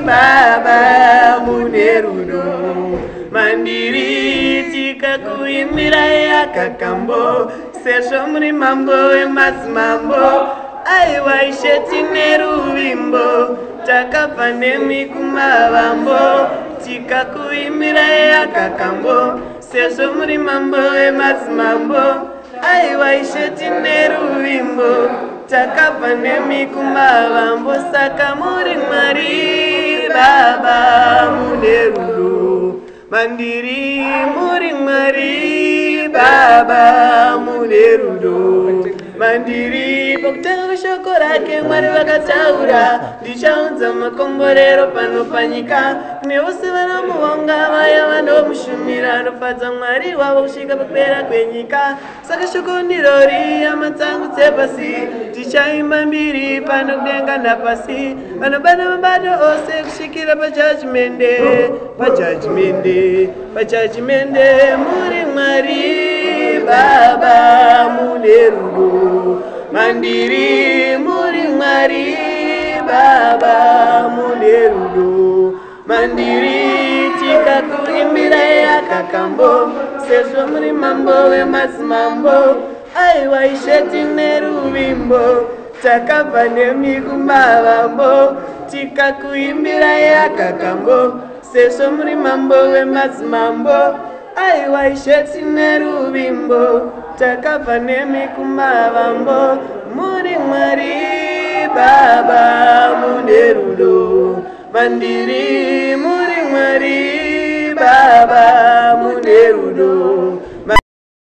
baba munerudo mandiri tikakuimbira yakakambo sesho muri mambo emazimambo aiwa isheti neruvimbo takabva nemikumavambo tikakuimbira yakakambo sesho muri mambo emazimambo aiwa isheti neruvimbo takabva nemikumavambo saka Murimwari baba munerudo mandiri Murimwari baba munerudo mandiri pokutanga shoko rake Mwari vakataura ndichaunza makomborero pano panyika kune vose vanomuhonga vaya vanomushumira anofadza Mwari wavo kusvika pakupera kwenyika saka shoko ndirori amatsangu tsepasi tichaimba mbiri pano kudenga napasi vanobata mabato ose kusvikira pajajimende Murimwari baba munerudo mandiri Murimwari baba munerudo mandiri tikakuimbira yakakambo sezvo muri mambo wemazimambo aiwa isheti neruvimbo takabva nemikumavambo tikakuimbira yakakambo sezvo muri mambo wemazimambo aiwa isheti neruvimbo takabva nemikumavambo Murimwari baba munerudo mandiri Murimwari baba munerudo